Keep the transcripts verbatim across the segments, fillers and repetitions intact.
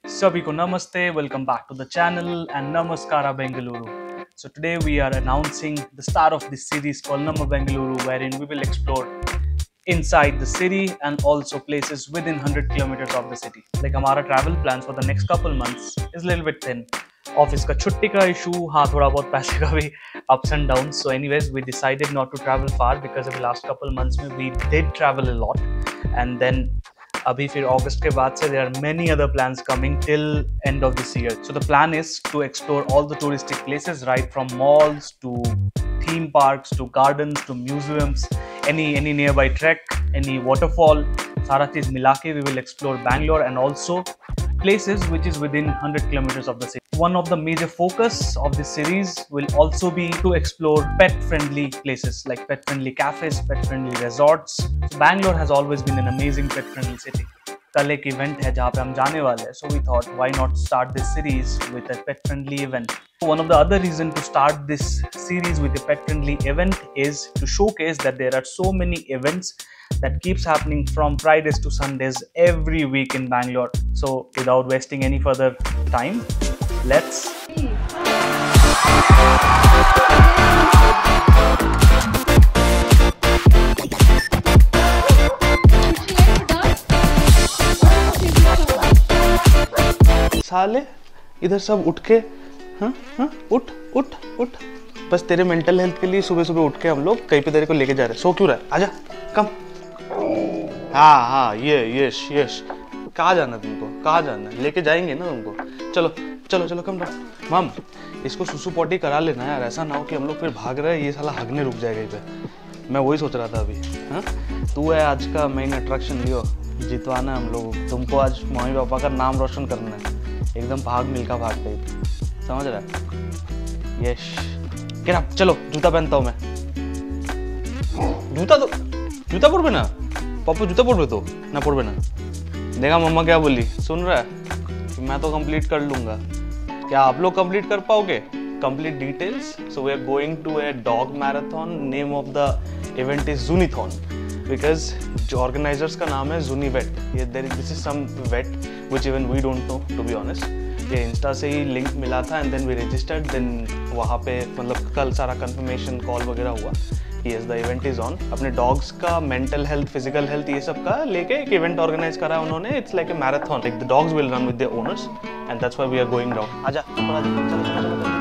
Sabhi ko namaste, welcome back to the channel and Namaskara Bengaluru. So today we are announcing the start of this series called Nama Bengaluru, wherein we will explore inside the city and also places within one hundred kilometers of the city. Like हमारा travel plans for the next couple months is a little bit thin. Office का छुट्टी का issue, हाँ थोड़ा बहुत पैसे का भी ups and downs. So anyways, we decided not to travel far because of the last couple months में we did travel a lot, and then अभी फिर अगस्त के बाद से there are many other plans coming till end of this year. So the plan is to explore all the touristic places, right from malls to theme parks to gardens to museums, any any nearby trek, any waterfall, सारा चीज मिला के we will explore Bangalore and also places which is within one hundred kilometers of the city. One of the major focus of this series will also be to explore pet-friendly places like pet-friendly cafes, pet-friendly resorts. Bangalore has always been an amazing pet-friendly city. कल एक event है जहाँ पे हम जाने वाले हैं, so we thought why not start this series with a pet-friendly event. One of the other reason to start this series with a pet-friendly event is to showcase that there are so many events that keeps happening from Fridays to Sundays every week in Bangalore. So without wasting any further time, let's साले इधर सब उठ के हाँ हाँ उठ उठ उठ बस तेरे मेंटल हेल्थ के लिए सुबह सुबह उठ के हम लोग कहीं पे तेरे को लेके जा रहे हैं. सो क्यों रहा है? आजा कम. हाँ हाँ ये यश यश कहाँ जाना तुमको? कहाँ जाना? लेके जाएंगे ना तुमको. चलो चलो चलो कम डाउन. मम इसको सुसु पॉटी करा लेना यार, ऐसा ना हो कि हम लोग फिर भाग रहे हैं ये साला हगने रुक जाएगा यहीं पे. मैं वही सोच रहा था अभी. हाँ तू है आज का मेन अट्रैक्शन. लियो जितवाना है हम लोग. तुमको आज मम्मी पापा का नाम रोशन करना है. एकदम भाग मिल्खा भाग गई, समझ रहा है? यश क्या चलो जूता पहनता हूँ मैं. जूता तो जूता पड़ ना पापा, जूता पड़ तो ना पड़ ना. देखा मम्मा क्या बोली? सुन रहा है कि मैं तो कंप्लीट कर लूंगा. क्या आप लोग कंप्लीट कर पाओगे? Complete details. So we are going to a dog marathon. Name of the event is जूनीथॉन बिकॉज जो ऑर्गेनाइजर्स का नाम है जूनी वेट. ये there this is some vet which even we don't know to be honest. ये insta से ही लिंक मिला था and then we registered. Then वहाँ पे मतलब कल सारा कंफर्मेशन कॉल वगैरह हुआ. Yes the event is on. अपने डॉग्स का मेंटल हेल्थ, फिजिकल हेल्थ ये सब का लेके एक इवेंट ऑर्गेनाइज करा उन्होंने. It's like a marathon. Like the dogs will run with their owners and that's why we are going down. आजा थोड़ा चलो चलो चलो चलो.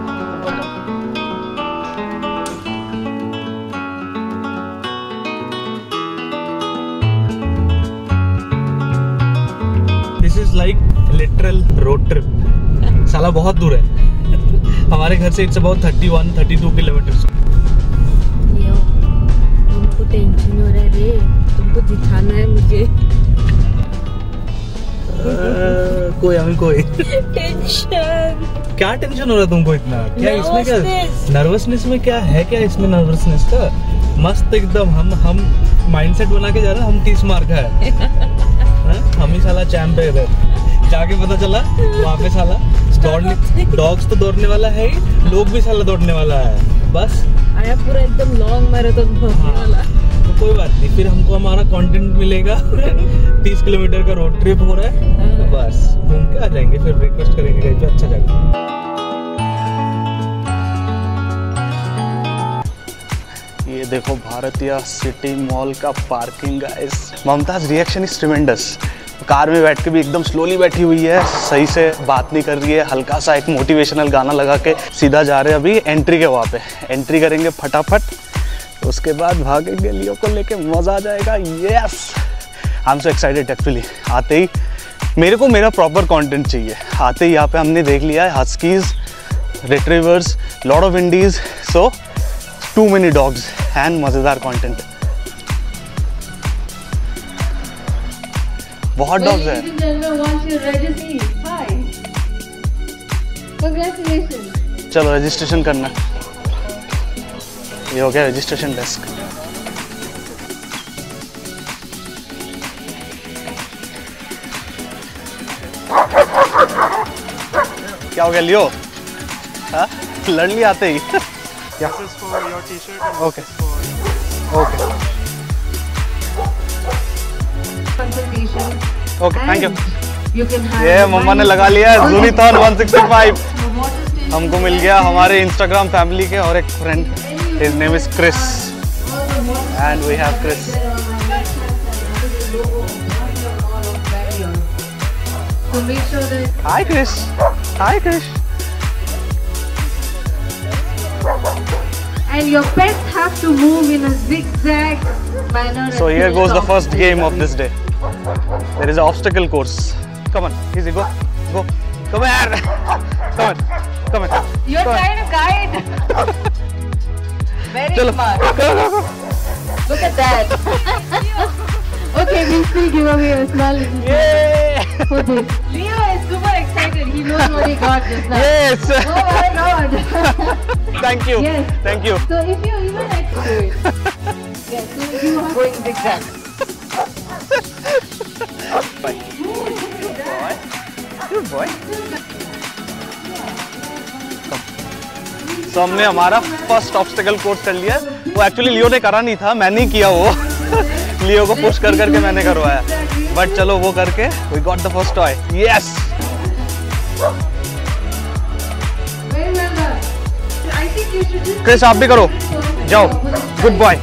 Like literal road trip. साला बहुत दूर है हमारे घर से. It's about thirty one thirty two kilometres. तुमको टेंशन हो रहा है रे, तुमको दिखाना है मुझे. uh, कोई हमें कोई टेंशन. क्या टेंशन हो रहा है तुमको इतना? क्या इसमें क्या नर्वसनेस में क्या है? क्या इसमें नर्वसनेस का? मस्त एकदम. हम हम माइंडसेट बना के जा रहे हैं. हम तीस मार का है. हम ही साला चैंप है इधर. जाके पता चला वहाँ पे साला दौड़ने, डॉग्स तो दौड़ने वाला है ही, लोग भी साला दौड़ने वाला है. बस आया पूरा एकदम लॉन्ग मैराथन भागने वाला. तो कोई बात नहीं, फिर हमको हमारा कंटेंट मिलेगा. तीस किलोमीटर का रोड ट्रिप हो रहा है. तो बस घूम के आ जाएंगे, फिर ब्रेकफास्ट करेंगे कहीं पे अच्छा जगह. ये देखो भारतीय सिटी मॉल का parking guys. Mumtaz reaction is tremendous. Car में बैठ के भी एकदम स्लोली बैठी हुई है, सही से बात नहीं कर रही है. हल्का सा एक मोटिवेशनल गाना लगा के सीधा जा रहे हैं अभी एंट्री के. वहाँ पे एंट्री करेंगे फटाफट, उसके बाद भागेंगे लियो को लेके. मज़ा आ जाएगा. Yes I am so excited actually. आते ही मेरे को मेरा प्रॉपर कंटेंट चाहिए. आते ही यहाँ पे हमने देख लिया है huskies, retrievers, lot of indies. So too many dogs and मज़ेदार कंटेंट. बहुत डॉग्स है. चलो रजिस्ट्रेशन करना. ये हो गया रजिस्ट्रेशन डेस्क. क्या हो गया लियो? हाँ लड़ लिया आते ही. Okay okay consultation. Okay, thank you. You can have ये मम्मा ने लगा लिया है ज़ूनीथॉन वन सिक्सटी फाइव। हमको मिल गया हमारे इंस्टाग्राम फैमिली के और एक friend, his name is Chris and we have Chris. So make sure that hi Chris, hi Chris. and your pets have to move in a zigzag manner. So here goes the first game of this day. There is an obstacle course. Come on, easy, go, go, come here, come on, come on. You're trying to guide. Very Chalo. smart. Go, go, go. Look at that. Okay, we'll still give away a small Yay! for this. Leo is super excited. He knows what he got just now. Yes. Oh my god. Thank you. Yes. Thank you. So if you even like to do it. Yes, so you are going zigzag. Bye. Good boy. So हमने हमारा first obstacle course कर लिया। वो actually लियो ने करा नहीं था, मैंने ही किया वो। लियो को पुश कर करके मैंने करवाया। बट चलो वो करके we got the first toy. Yes. Very well done. I think you should just Chris आप भी करो, जाओ, good boy.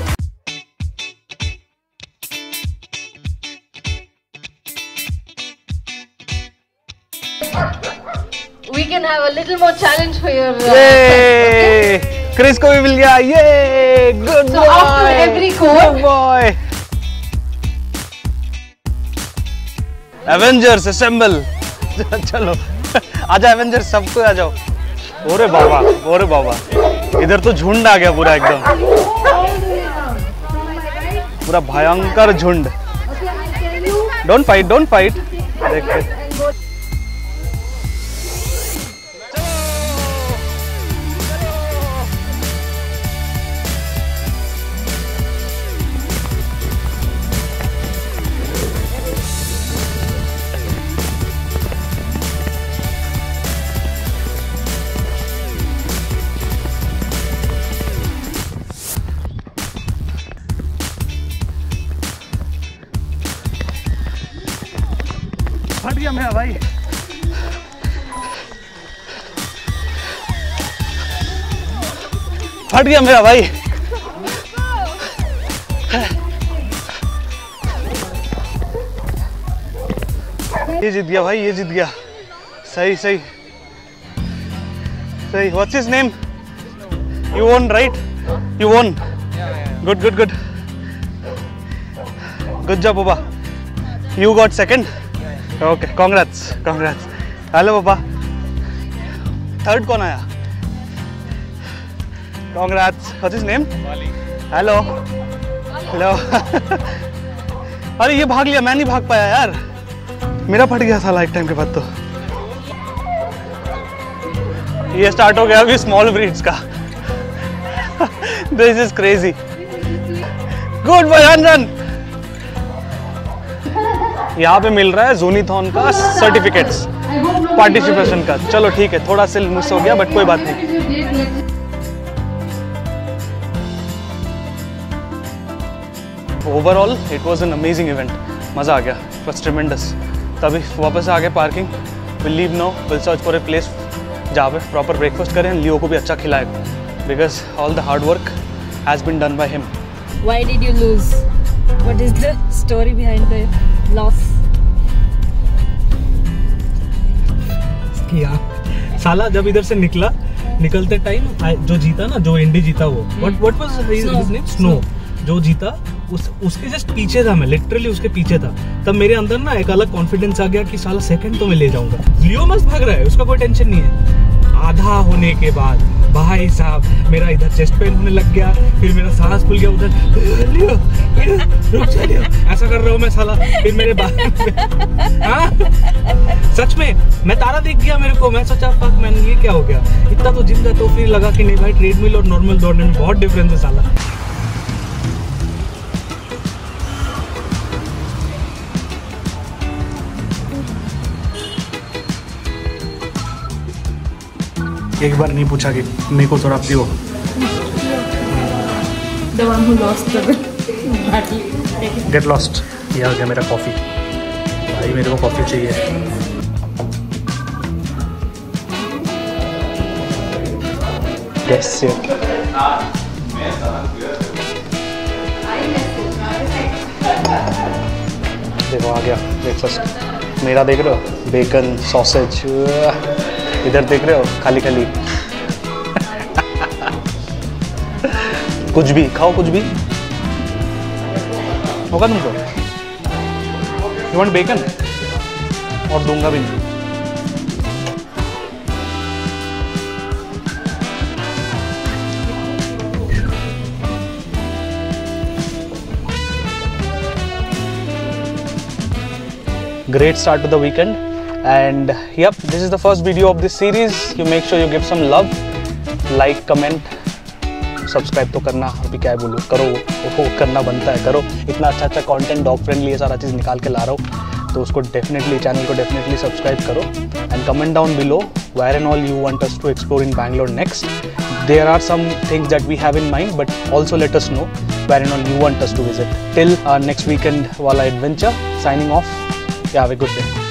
we can have a little more challenge for your uh, ये क्रिस को भी मिल गया, ये good So after every course- good boy. Avengers assemble. चलो आजा एवेंजर्स, सबको आ जाओ। ओरे बाबा, ओरे बाबा, इधर तो झुंड आ गया पूरा एकदम, पूरा भयंकर झुंड। Don't fight, don't fight. देखते फट गया मेरा भाई। फट गया मेरा भाई। ये जीत गया भाई, ये जीत गया। सही सही सही। What's his name? You won right? You won. Good good good good job बाबा। You got second. Okay, congrats congrats. Hello पापा। थर्ड कौन आया? Congrats. What's his name? Hello hello. अरे ये भाग लिया, मैं नहीं भाग पाया यार, मेरा फट गया साला एक टाइम के बाद। तो ये स्टार्ट हो गया अभी स्मॉल ब्रीड्स का। This is crazy. Good boy, run run. यहाँ पे मिल रहा है ज़ूनीथॉन का सर्टिफिकेट्स पार्टिसिपेशन का। चलो ठीक है, थोड़ा सिल मिस हो गया बट कोई बात नहीं। Overall it was an amazing event, मज़ा आ गया, इट वाज ट्रेमेंडस। तभी वापस आ गए parking. Will leave no, will search for a place जहाँ पे प्रॉपर ब्रेकफास्ट करें, लियो को भी अच्छा खिलाएगा, because all the hard work has been done by him. Why did you lose? What is the story behind the loss? यार साला जब इधर से निकला, निकलते टाइम जो जीता ना, जो एंडी जीता वो what what was his name? Snow. जो जीता उस उसके जस्ट पीछे था, मैं लिटरली उसके पीछे था। तब मेरे अंदर ना एक अलग कॉन्फिडेंस आ गया कि साला सेकंड तो मैं ले जाऊंगा। लियो मस्त भाग रहा है, उसका कोई टेंशन नहीं है। आधा होने के बाद भाई साहब मेरा इधर चेस्ट पेन होने लग गया, फिर मेरा सांस फूल गया, उधर लियो लियो रुक जा लियो, ऐसा कर रहा हूँ मैं साला। फिर मेरे बाद हाँ सच में मैं तारा दिख गया मेरे को। मैं सोचा फक मैन ये क्या हो गया, इतना तो जिम जाता हूँ। फिर लगा कि नहीं भाई, ट्रेडमिल और नॉर्मल दौड़ने में बहुत डिफरेंस है साला। एक बार नहीं पूछा कि मेरे को थोड़ा पियो। The one who lost the battle. Get lost. ये आ गया मेरा कॉफी। भाई मेरे को कॉफ़ी चाहिए। Yes, देखो आ गया ब्रेकफास्ट मेरा, देख रहे हो, बेकन सॉसेज, इधर देख रहे हो खाली खाली। कुछ भी खाओ, कुछ भी होगा तुमको। You want bacon? और दूंगा भी नहीं। Great start to the weekend, and yep, this is the first video of this series. You make sure you give some love, like, comment, subscribe तो करना, अभी क्या बोलूँ, करो, वो करना बनता है, करो। इतना अच्छा अच्छा कंटेंट डॉग फ्रेंडली ये सारा चीज़ निकाल के ला रहा हूँ, तो उसको डेफिनेटली, चैनल को डेफिनेटली सब्सक्राइब करो, and comment down below where and all you want us to explore in Bangalore next. There are some things that we have in mind, but also let us know where and all you want us to visit. Till our next weekend wala adventure, signing off. Yeah, have a good day.